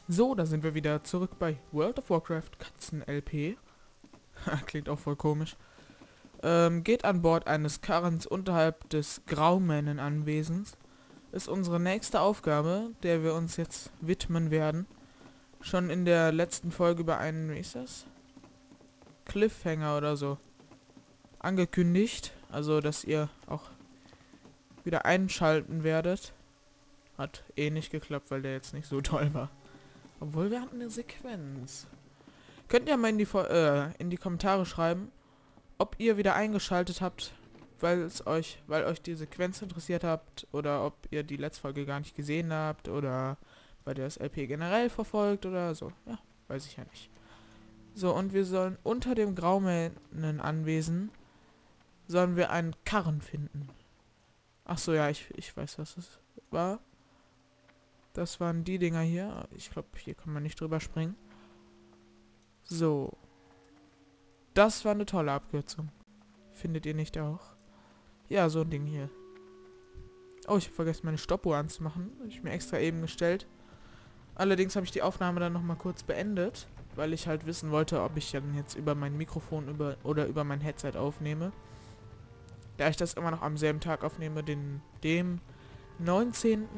So, da sind wir wieder zurück bei World of Warcraft Katzen-LP. Klingt auch voll komisch. Geht an Bord eines Karrens unterhalb des Graumännen-Anwesens. Ist unsere nächste Aufgabe, der wir uns jetzt widmen werden. Schon in der letzten Folge über einen, wie ist das? Cliffhanger oder so angekündigt. Also, dass ihr auch wieder einschalten werdet. Hat eh nicht geklappt, weil der jetzt nicht so toll war. Obwohl wir hatten eine Sequenz. Könnt ihr mal in die Kommentare schreiben, ob ihr wieder eingeschaltet habt, weil euch die Sequenz interessiert habt, oder ob ihr die letzte Folge gar nicht gesehen habt, oder weil ihr das LP generell verfolgt oder so. Ja, weiß ich ja nicht. So, und wir sollen unter dem Graumännenanwesen sollen wir einen Karren finden. Ach so, ja, ich weiß, was das war. Das waren die Dinger hier. Ich glaube, hier kann man nicht drüber springen. So. Das war eine tolle Abkürzung. Findet ihr nicht auch? Ja, so ein Ding hier. Oh, ich habe vergessen, meine Stoppuhr anzumachen. Habe ich mir extra eben gestellt. Allerdings habe ich die Aufnahme dann nochmal kurz beendet, weil ich halt wissen wollte, ob ich dann jetzt über mein Mikrofon oder über mein Headset aufnehme. Da ich das immer noch am selben Tag aufnehme, dem 19.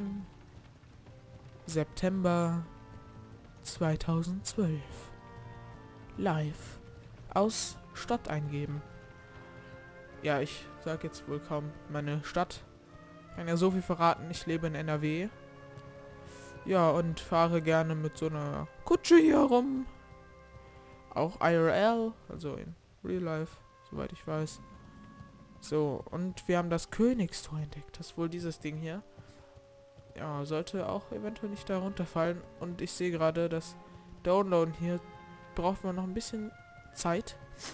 September 2012. Live. Aus Stadt eingeben. Ja, ich sag jetzt wohl kaum meine Stadt. Kann ja so viel verraten, ich lebe in NRW. Ja, und fahre gerne mit so einer Kutsche hier rum. Auch IRL, also in Real Life, soweit ich weiß. So, und wir haben das Königstor entdeckt. Das ist wohl dieses Ding hier. Ja, sollte auch eventuell nicht darunter fallen. Und ich sehe gerade, das Downloaden hier braucht man noch ein bisschen Zeit.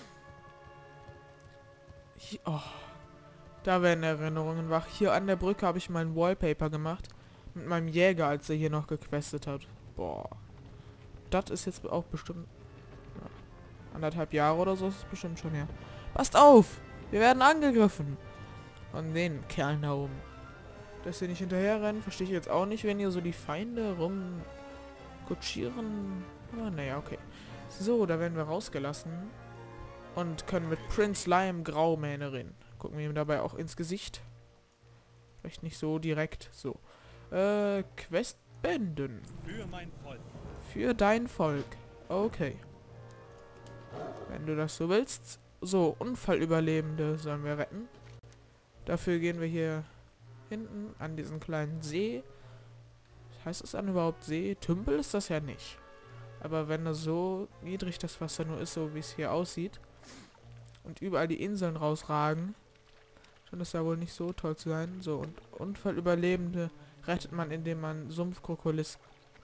Hier, oh, da werden Erinnerungen wach. Hier an der Brücke habe ich mal ein Wallpaper gemacht. Mit meinem Jäger, als er hier noch gequestet hat. Boah. Das ist jetzt auch bestimmt... Ja, 1,5 Jahre oder so ist es bestimmt schon her. Passt auf! Wir werden angegriffen! Von den Kerlen da oben. Dass sie nicht hinterher rennen, verstehe ich jetzt auch nicht, wenn ihr so die Feinde rumkutschieren. Aber naja, okay. So, da werden wir rausgelassen. Und können mit Prince Lime Graumähne reden. Gucken wir ihm dabei auch ins Gesicht. Vielleicht nicht so direkt. So. Quest beenden. Für mein Volk. Für dein Volk. Okay. Wenn du das so willst. So, Unfallüberlebende sollen wir retten. Dafür gehen wir hier hinten an diesen kleinen See. Heißt es dann überhaupt See? Tümpel ist das ja nicht. Aber wenn das so niedrig das Wasser nur ist, so wie es hier aussieht, und überall die Inseln rausragen, scheint es ja wohl nicht so toll zu sein. So, und Unfallüberlebende rettet man, indem man Sumpfkrokolisten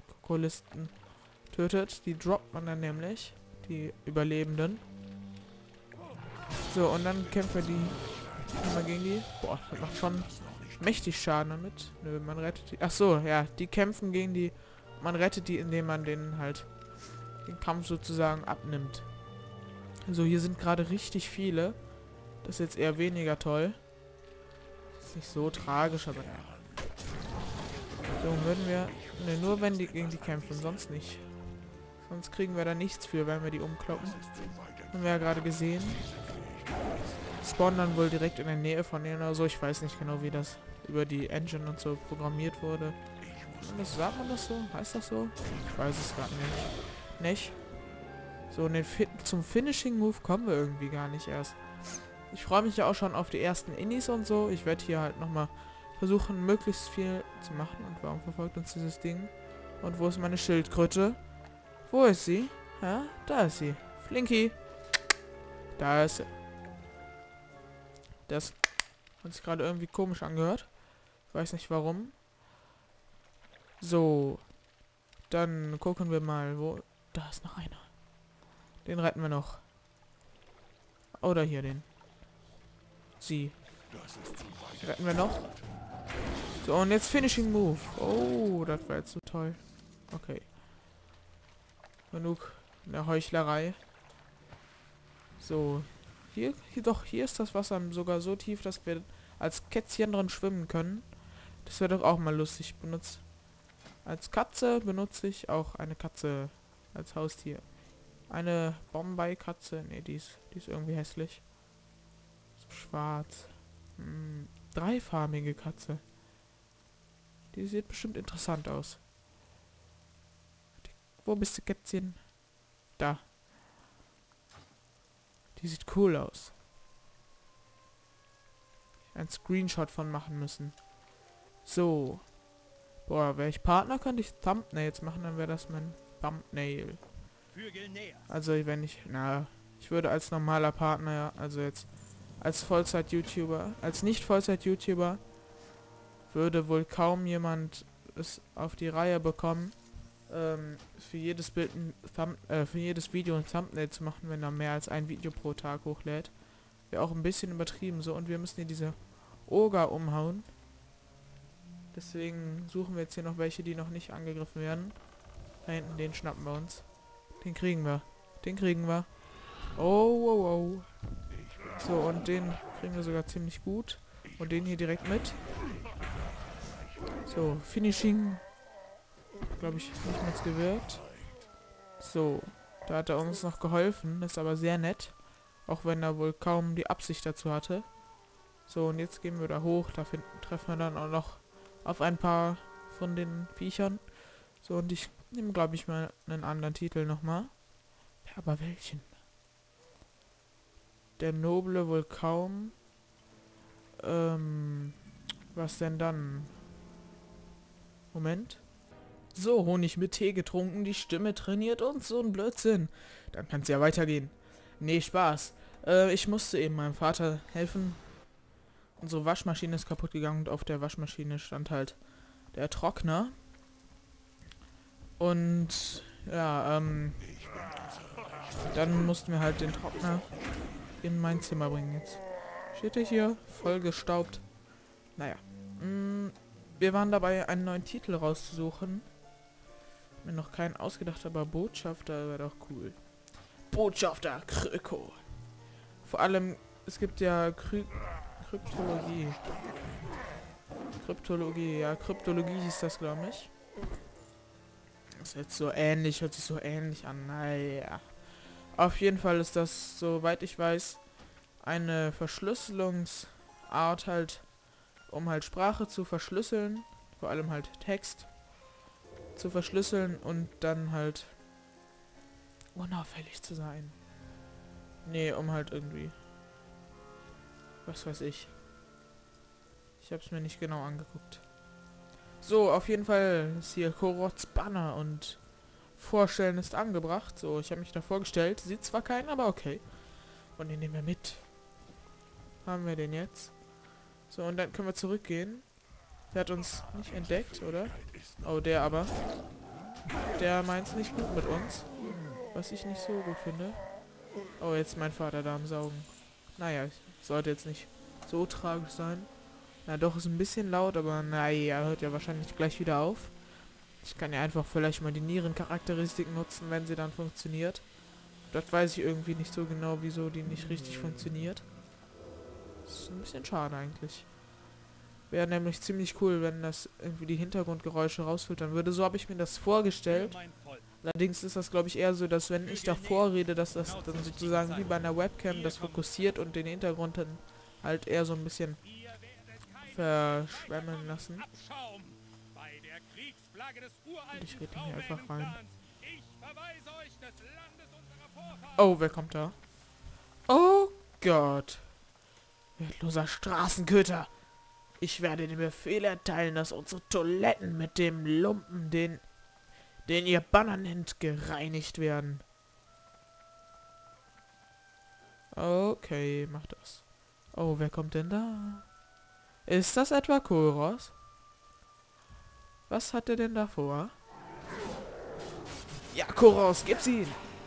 tötet. Die droppt man dann nämlich, die Überlebenden. So, und dann kämpfen wir immer gegen die. Boah, das macht schon mächtig Schaden damit. Nö, man rettet die. Ach so, ja, die kämpfen gegen die. Man rettet die, indem man denen halt den Kampf sozusagen abnimmt. So, hier sind gerade richtig viele. Das ist jetzt eher weniger toll. Ist nicht so tragisch, aber ja. So, würden wir... Ne, nur wenn die gegen die kämpfen, sonst nicht. Sonst kriegen wir da nichts für, wenn wir die umkloppen. Haben wir ja gerade gesehen. Spawnen dann wohl direkt in der Nähe von denen oder so. Ich weiß nicht genau, wie das über die Engine und so programmiert wurde. Sagt man das so? Heißt das so? Ich weiß es gerade nicht. Nicht? So, und zum Finishing Move kommen wir irgendwie gar nicht erst. Ich freue mich ja auch schon auf die ersten Innis und so. Ich werde hier halt nochmal versuchen, möglichst viel zu machen. Und warum verfolgt uns dieses Ding? Und wo ist meine Schildkröte? Wo ist sie? Ja, da ist sie. Flinky. Da ist sie. Das hat sich gerade irgendwie komisch angehört. Ich weiß nicht warum. So. Dann gucken wir mal, wo... Da ist noch einer. Den retten wir noch. Oder hier den. Sie. Retten wir noch. So, und jetzt Finishing Move. Oh, das war jetzt so toll. Okay. Genug in der Heuchlerei. So. Hier ist das Wasser sogar so tief, dass wir als Kätzchen drin schwimmen können. Das wäre doch auch mal lustig. Ich benutze Als Katze benutze ich auch eine Katze als Haustier. Eine Bombay-Katze. Ne, die ist irgendwie hässlich. So schwarz. Dreifarbige Katze. Die sieht bestimmt interessant aus. Wo bist du, Kätzchen? Da. Die sieht cool aus. Ein Screenshot von machen müssen. So. Boah, wäre ich Partner, könnte ich Thumbnails machen, dann wäre das mein Thumbnail. Also wenn ich, ich würde als normaler Partner, also jetzt als Vollzeit-YouTuber, als Nicht-Vollzeit-YouTuber, würde wohl kaum jemand es auf die Reihe bekommen, für jedes Bild für jedes Video ein Thumbnail zu machen, wenn er mehr als ein Video pro Tag hochlädt. Wäre auch ein bisschen übertrieben so, und wir müssen hier diese Oger umhauen. Deswegen suchen wir jetzt hier noch welche, die noch nicht angegriffen werden. Da hinten, den schnappen wir uns. Den kriegen wir. Den kriegen wir. Oh. So, und den kriegen wir sogar ziemlich gut. Und den hier direkt mit. So, Finishing. Glaube ich, nicht mehr gewirkt. So, da hat er uns noch geholfen. Ist aber sehr nett. Auch wenn er wohl kaum die Absicht dazu hatte. So, und jetzt gehen wir da hoch. Da treffen wir dann auch noch auf ein paar von den Viechern. So, und ich nehme, glaube ich, mal einen anderen Titel nochmal. Ja, aber welchen? Der Noble wohl kaum. Was denn dann? Moment. So, Honig mit Tee getrunken, die Stimme trainiert und so ein Blödsinn. Dann kann's ja weitergehen. Nee, Spaß. Ich musste eben meinem Vater helfen. Unsere Waschmaschine ist kaputt gegangen und auf der Waschmaschine stand halt der Trockner. Und ja, dann mussten wir halt den Trockner in mein Zimmer bringen. Jetzt steht er hier, voll gestaubt. Naja. Wir waren dabei, einen neuen Titel rauszusuchen. Mir noch keinen ausgedacht, aber Botschafter wäre doch cool. Botschafter Kröko. Vor allem, es gibt ja Kryptologie. Ja, Kryptologie hieß das, glaube ich. Das ist jetzt so ähnlich, hört sich so ähnlich an. Naja. Auf jeden Fall ist das, soweit ich weiß, eine Verschlüsselungsart halt, um halt Sprache zu verschlüsseln, vor allem halt Text zu verschlüsseln und dann halt unauffällig zu sein. Nee, um halt irgendwie, was weiß ich. Ich hab's mir nicht genau angeguckt. So, auf jeden Fall ist hier Korots Banner und Vorstellen ist angebracht. So, ich habe mich da vorgestellt. Sieht zwar keinen, aber okay. Und den nehmen wir mit. Haben wir den jetzt? So, und dann können wir zurückgehen. Der hat uns nicht entdeckt, oder? Oh, der aber. Der meint's nicht gut mit uns. Was ich nicht so gut finde. Oh, jetzt mein Vater da am Saugen. Naja, sollte jetzt nicht so tragisch sein. Na doch, ist ein bisschen laut, aber naja, hört ja wahrscheinlich gleich wieder auf. Ich kann ja einfach vielleicht mal die Nierencharakteristik nutzen, wenn sie dann funktioniert. Das weiß ich irgendwie nicht so genau, wieso die nicht richtig funktioniert. Das ist ein bisschen schade eigentlich. Wäre nämlich ziemlich cool, wenn das irgendwie die Hintergrundgeräusche rausfiltern würde. So habe ich mir das vorgestellt. Allerdings ist das, glaube ich, eher so, dass wenn ich davor rede, dass das dann sozusagen wie bei einer Webcam das fokussiert und den Hintergrund dann halt eher so ein bisschen verschwemmen lassen. Und ich rede hier einfach rein. Oh, wer kommt da? Oh Gott. Wertloser Straßenköter. Ich werde den Befehl erteilen, dass unsere Toiletten mit dem Lumpen, den ihr Banner nennt, gereinigt werden. Okay, mach das. Oh, wer kommt denn da? Ist das etwa Koros? Was hat er denn da vor? Ja, Koros, gib's ihn!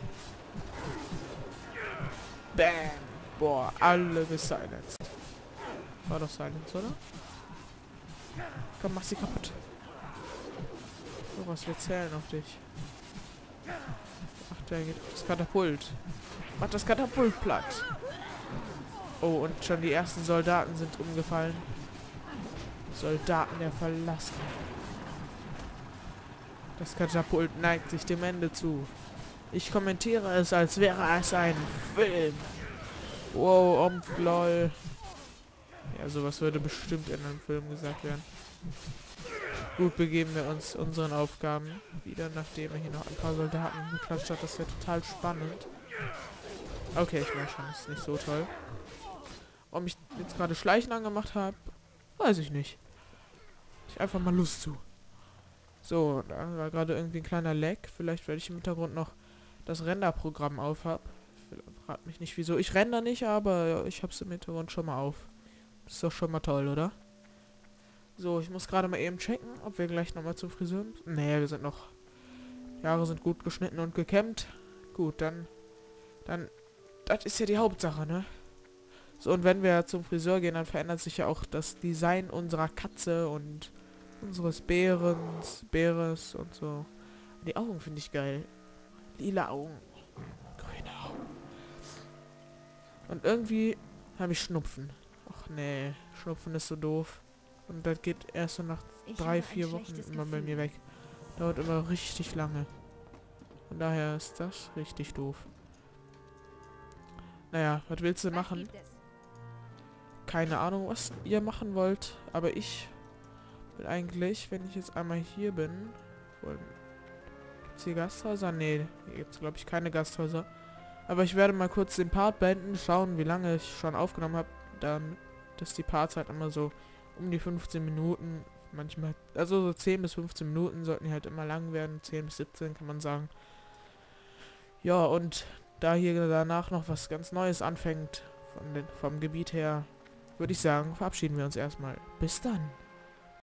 Bam! Boah, alle gesilenced. War doch Silence, oder? Komm, mach sie kaputt. Koros, wir zählen auf dich. Ach, der geht auf das Katapult. Mach das Katapult platt. Oh, und schon die ersten Soldaten sind umgefallen. Soldaten der Verlassen. Das Katapult neigt sich dem Ende zu. Ich kommentiere es, als wäre es ein Film. Wow, lol. Ja, sowas würde bestimmt in einem Film gesagt werden. Gut, begeben wir uns unseren Aufgaben wieder, nachdem er hier noch ein paar Soldaten geklatscht hat. Das wäre total spannend. Okay, ich weiß schon, das ist nicht so toll. Warum ich jetzt gerade Schleichen angemacht habe, weiß ich nicht. Ich einfach mal Lust zu. So, da war gerade irgendwie ein kleiner Lag. Vielleicht, weil ich im Hintergrund noch das Renderprogramm auf habe. Fragt mich nicht wieso. Ich render nicht, aber ich habe es im Hintergrund schon mal auf. Das ist doch schon mal toll, oder? So, ich muss gerade mal eben checken, ob wir gleich nochmal zum Friseur müssen. Nee, wir sind noch... Die Haare sind gut geschnitten und gekämmt. Gut, dann... Das ist ja die Hauptsache, ne? So, und wenn wir zum Friseur gehen, dann verändert sich ja auch das Design unserer Katze und unseres Bäres und so. Die Augen finde ich geil. Lila Augen. Grüne Augen. Und irgendwie habe ich Schnupfen. Ach nee, Schnupfen ist so doof. Und das geht erst so nach 3-4 Wochen immer bei mir weg. Dauert immer richtig lange. Von daher ist das richtig doof. Naja, was willst du machen? Keine Ahnung, was ihr machen wollt. Aber ich will eigentlich, wenn ich jetzt einmal hier bin... Gibt's hier Gasthäuser? Nee, hier gibt's glaube ich keine Gasthäuser. Aber ich werde mal kurz den Part beenden, schauen, wie lange ich schon aufgenommen habe. Dann, dass die Parts halt immer so um die 15 Minuten, manchmal, also so 10 bis 15 Minuten sollten die halt immer lang werden. 10 bis 17 kann man sagen. Ja, und da hier danach noch was ganz Neues anfängt, vom Gebiet her, würde ich sagen, verabschieden wir uns erstmal. Bis dann.